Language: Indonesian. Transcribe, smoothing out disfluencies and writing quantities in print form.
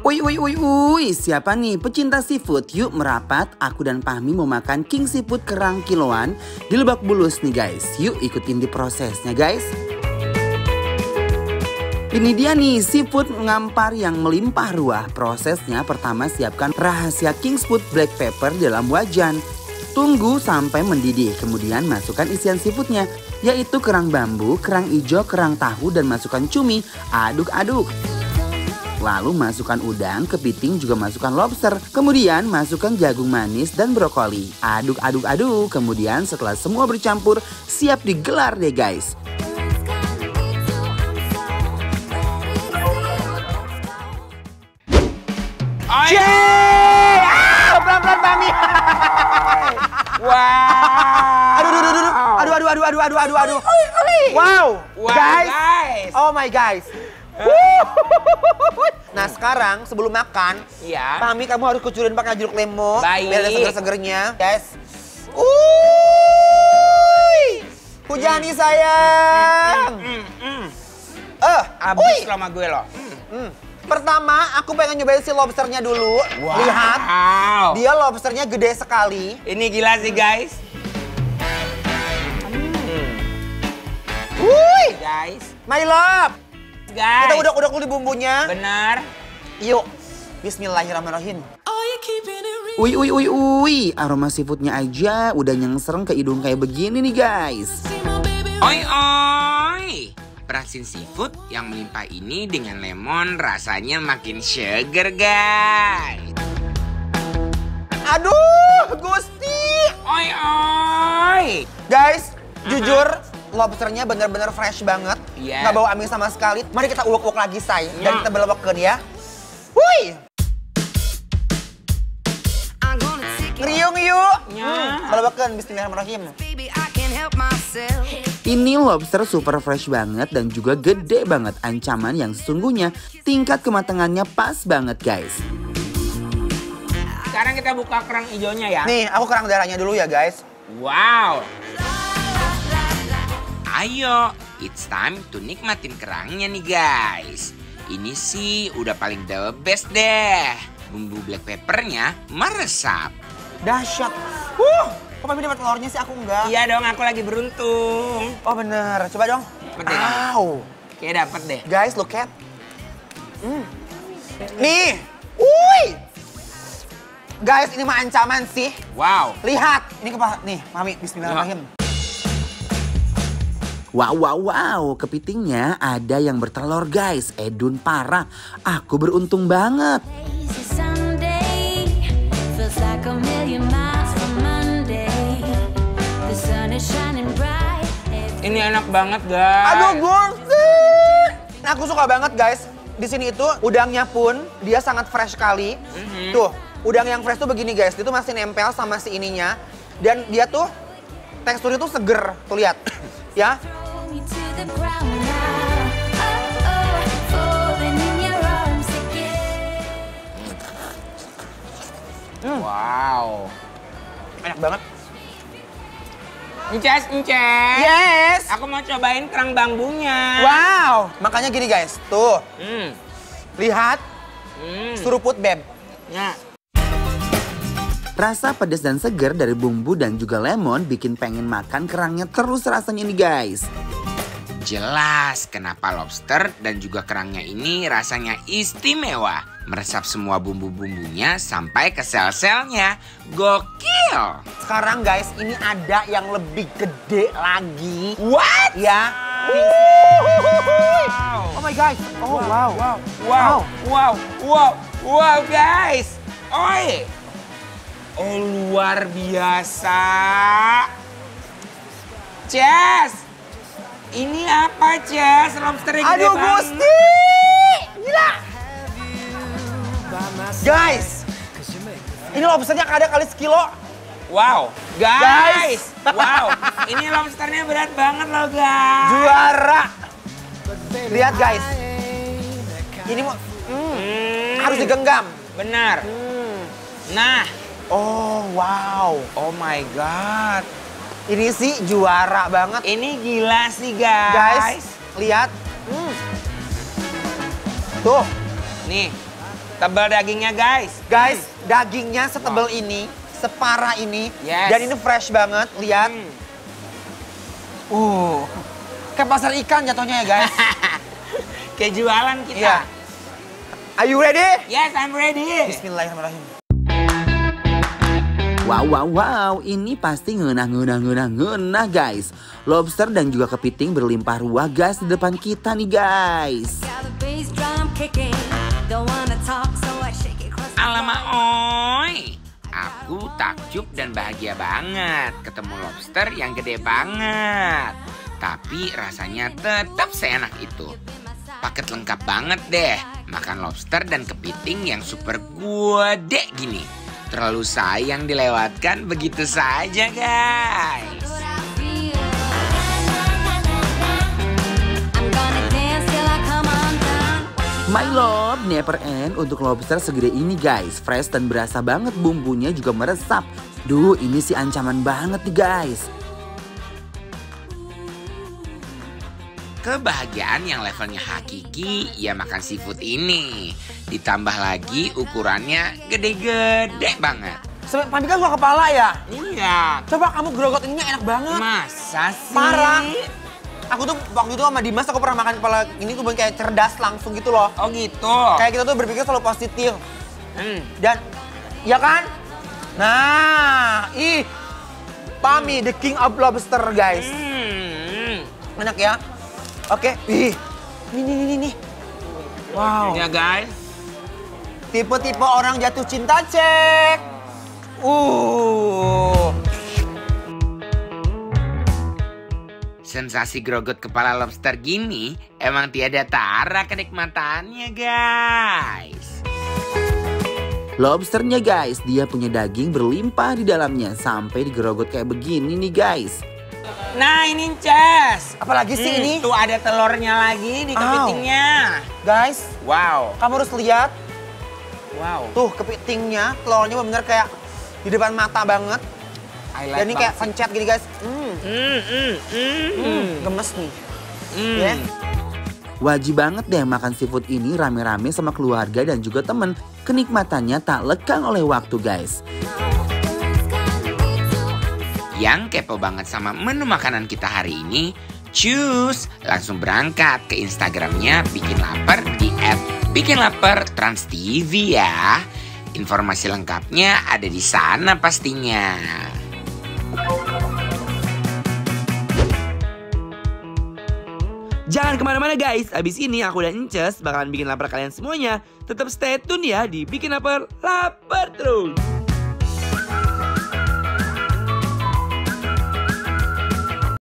Siapa nih pecinta seafood? Yuk merapat, aku dan Fahmi mau makan king seafood kerang kiloan di Lebak Bulus nih guys. Yuk ikutin di prosesnya guys. Ini dia nih seafood ngampar yang melimpah ruah. Prosesnya pertama siapkan rahasia king seafood black pepper dalam wajan. Tunggu sampai mendidih, kemudian masukkan isian seafoodnya, yaitu kerang bambu, kerang hijau, kerang tahu, dan masukkan cumi. Aduk-aduk. Lalu masukkan udang, kepiting, juga masukkan lobster. Kemudian masukkan jagung manis dan brokoli. Aduk-aduk-aduk. Kemudian setelah semua bercampur, siap digelar deh guys. Pelan-pelan Fahmi. Wow. Aduh. Wow. Guys. Oh my guys. Nah sekarang sebelum makan, Iya. Fahmi kamu harus kucurin pakai jeruk lemon. Baik. Biar ada seger-segernya. Guys. Hujani sayang. Abis lo sama gue lo. Pertama aku pengen nyobain si lobsternya dulu. Wow. Lihat. Dia lobsternya gede sekali. Ini gila sih guys. Wuih. Guys. My love. Guys. Kita udah di bumbunya. Benar. Yuk. Bismillahirrahmanirrahim. Aroma seafoodnya aja udah nyengsereng ke hidung kayak begini nih guys. Oi. Perasin seafood yang melimpah ini dengan lemon rasanya makin seger guys. Aduh, Gusti. Oi. Guys, jujur lobsternya bener-bener fresh banget. Iya. Nggak bau amis sama sekali. Mari kita uwek-uwek lagi, say. Dan Ya. kita belokkan ya. Wuih. Ngeriung yuk. Ya. Belokkan, bismillahirrahmanirrahim. Ini lobster super fresh banget dan juga gede banget. Ancaman yang sesungguhnya tingkat kematangannya pas banget guys. Sekarang kita buka kerang hijaunya ya. Nih, aku kerang darahnya dulu ya guys. Wow. Ayo, it's time to nikmatin kerangnya nih guys. Ini sih udah paling the best deh. Bumbu black peppernya meresap. Dahsyat. Kok Fahmi dapat telurnya sih, aku enggak? Iya dong, aku lagi beruntung. Oh bener, coba dong. Seperti ini. Kayak dapet deh. Guys, look at. Nih. Wuih. Guys, ini mah ancaman sih. Wow. Lihat. Ini nih, Fahmi, bismillahirrahmanirrahim. Wow, kepitingnya ada yang bertelur guys. Edun parah, aku beruntung banget. Ini enak banget guys. Aduh, Gusti. Aku suka banget guys. Di sini itu udangnya pun dia sangat fresh sekali. Tuh, udang yang fresh tuh begini guys. Dia tuh masih nempel sama si ininya. Dan dia tuh teksturnya tuh seger. Tuh lihat. Ya. Wow. Enak banget. Ences. Yes. Aku mau cobain kerang bambunya. Wow. Makanya gini guys. Tuh. Lihat. Suruput beb. Ya. Rasa pedas dan segar dari bumbu dan juga lemon bikin pengen makan kerangnya terus rasanya nih guys. Jelas kenapa lobster dan juga kerangnya ini rasanya istimewa. Meresap semua bumbu-bumbunya sampai ke sel-selnya. Gokil! Sekarang guys, ini ada yang lebih gede lagi. What? Ya. Wow. Oh my God. Oh Wow guys. Oi. Oh luar biasa. Ces. Ini apa Ces? Lobsternya gede Aduh banget. Gusti. Gila. Guys. Ini lobsternya ada kali sekilo. Wow. Guys. Wow. Ini lobsternya berat banget loh guys. Juara. Lihat guys. Ini mau harus digenggam. Benar. Nah. Oh wow. Oh my God. Ini sih juara banget. Ini gila sih guys. Guys, lihat. Tuh. Nih. Tebal dagingnya guys. Guys, dagingnya setebal ini, separah ini. Yes. Dan ini fresh banget, lihat. Kayak pasar ikan jatuhnya ya guys. Kayak jualan kita. Iya. Are you ready? Yes, I'm ready. Bismillahirrahmanirrahim. Wow, ini pasti ngenah guys. Lobster dan juga kepiting berlimpah ruah guys di depan kita nih guys. Alamak oi. Aku takjub dan bahagia banget ketemu lobster yang gede banget. Tapi rasanya tetap seenak itu. Paket lengkap banget deh. Makan lobster dan kepiting yang super gede gini. Terlalu sayang dilewatkan begitu saja guys. My love never end untuk lobster segede ini guys. Fresh dan berasa banget, bumbunya juga meresap. Duh, ini sih ancaman banget nih guys. Kebahagiaan yang levelnya hakiki ya makan seafood ini. Ditambah lagi ukurannya gede-gede banget. Pamika gua kepala ya? Iya. Coba kamu gerogot ininya enak banget. Masa sih? Parah. Aku tuh waktu itu sama Dimas aku pernah makan kepala ini tuh kayak cerdas langsung gitu loh. Oh gitu. Kayak kita tuh berpikir selalu positif. Dan ya kan? Nah, Pami the king of lobster guys. Enak ya? Oke. Nih. Wow. Ya guys. Tipe-tipe orang jatuh cinta cek. Sensasi grogot kepala lobster gini emang tiada tara kenikmatannya guys. Lobsternya guys, dia punya daging berlimpah di dalamnya sampai digerogot kayak begini nih guys. Nah ini Ces. Apalagi sih ini? Tuh ada telurnya lagi di kepitingnya. Guys, Wow. kamu harus lihat. Wow. Tuh kepitingnya, telurnya bener kayak di depan mata banget. Dan ini kayak pencet gini guys. Gemes nih. Ya. Wajib banget deh makan seafood ini rame-rame sama keluarga dan juga temen. Kenikmatannya tak lekang oleh waktu guys. Yang kepo banget sama menu makanan kita hari ini, cus langsung berangkat ke Instagramnya Bikin Lapar di @bikinlapertransTV ya. Informasi lengkapnya ada di sana pastinya. Jangan kemana-mana guys, abis ini aku dan Inces bakalan bikin lapar kalian semuanya. Tetap stay tune ya di Bikin Lapar, lapar terus.